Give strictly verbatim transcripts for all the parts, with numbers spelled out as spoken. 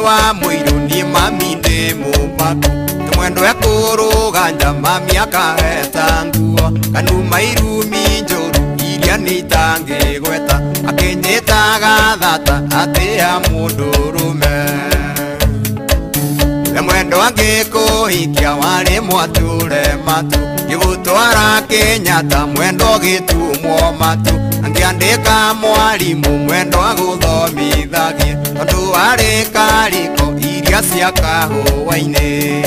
wa muiru ni mami ndi mumaku mwendo ekuru ganja mami akaheta nguo kanuma irumi njoru iria nitangi gweta akinyitaga thata atia mundurume mwendo angikuhikia wari mwature matu gigutwara Kenyatta mwendo gitumwo matu angiandika mwarimu mwendo aguthomithagie tondu wari kariko iria cia kahuwaine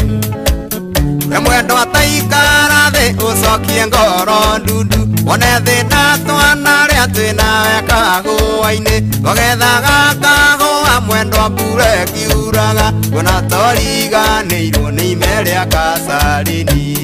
mwendo ataikara thi ucokie ngoro ndundu wone thina twana ria twina kahuwaine twagethaga kahua mwendo mbura kiuraga kuna toriganĩirwo nĩ ime rĩa Kasarini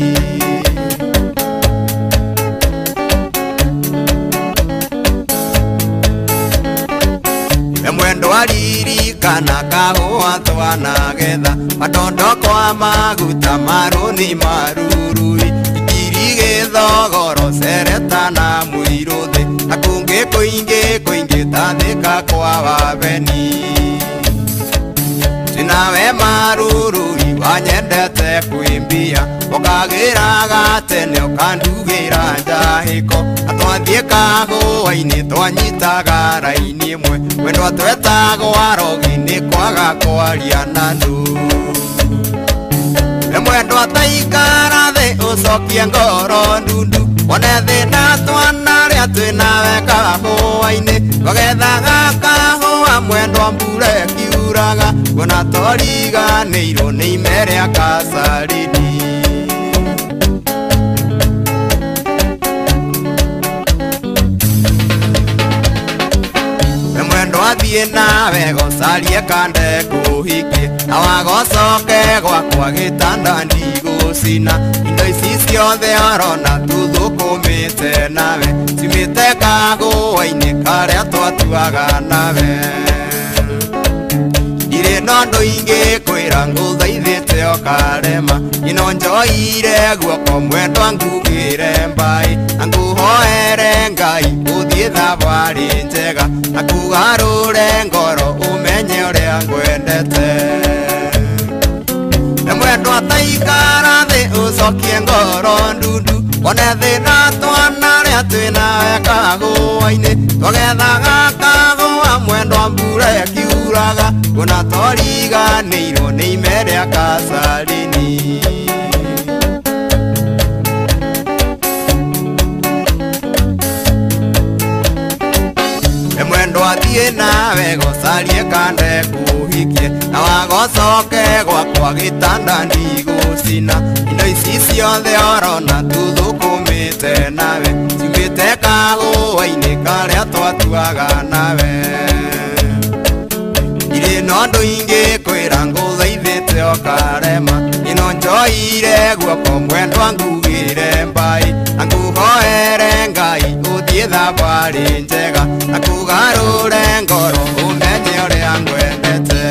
mwendo aririkana kahũa twanagetha matondo kwa maguta maruni marurui ikiri gĩthogoro sereta na mũirũ thĩ na kũngĩ kũingĩ kũingĩ ta thĩka kwa wabeni nawe marurui wanyendete kwimbia ukagiraga tene ukandugira njahiko atwathie kahũa-inĩ twanyitaga raini imwe wendo twetagwo arogi-inĩ kwaga kwaria na andu mwendo ataikara thĩ ucokie ngoro ndundu wone thĩna twana rĩa twĩnawe kahũa-inĩ twagethaga kahũa mwendo mbura kiuraga kuna toriganĩirwo nĩ ime rĩa Kasarini mwendo athiĩ nawe gocarie kande kũhikie na wagocoke gwakwa gĩtanda ndigũcina indo ici ciothe arona tũthũkũmĩte nawe cimĩte kahũa-inĩ karĩa twatuaga nawe ndirĩ na ũndũ ingĩkwĩra ngũthaithĩte o karema ino njoire guoko mwendo angugĩre mbai na ngũhoere Ngai ũthiĩ thabarĩ njega na kugarũre ngoro ũmenye ũrĩa ngwendete mwendo ataikara thĩ ũcokie ngoro ndundu wone thĩna twana rĩa twĩnawe kahũa-inĩ twagethaga kahũa mwendo mbura kiuraga kuna toriganĩirwo nĩ ime rĩa Kasarini mwendo athiĩ nawe gocarie kande kũhikie na wagocoke gwakwa gĩtanda ndigũcina indo ici ciothe orona tũthũkũmĩte nawe cimĩte kahũa-inĩ karĩa twatuaga nawe ndirĩ na ũndũ ingĩkwĩra ngũthaithĩte o karema ino njoire guoko mwendo angugĩre mbai na ngũhoere Ngai ũthiĩ thabarĩ njega na kugarũre ngoro ũmenye ũrĩa ngwendete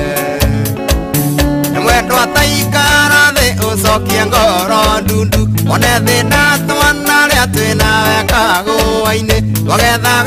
mwendo ataikara thĩ ũcokie ngoro ndundu wone thĩna twana rĩa twĩnawe kahũa-inĩ twagethaga